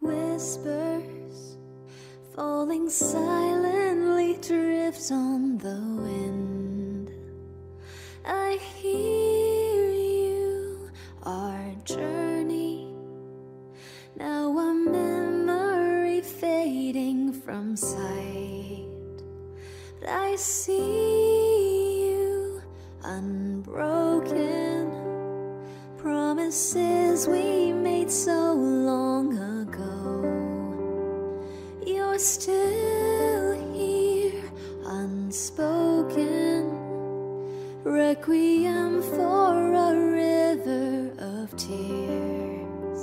Whispers falling silently drifts on the wind. I hear you, our journey, now a memory fading from sight. But I see you unbroken, promises we made so long ago. You're still here, unspoken, requiem for a river of tears,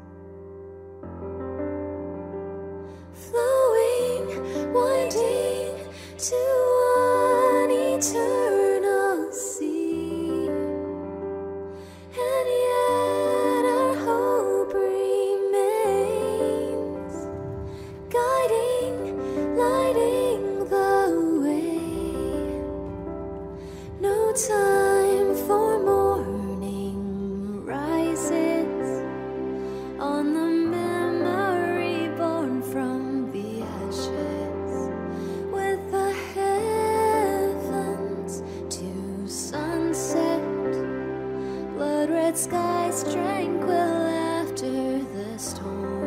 flowing, winding to an eternal sea. And yet our hope remains, guiding, lighting the way. No time for mourning rises on the memory born from the ashes, with the heavens to sunset, blood red skies tranquil after the storm.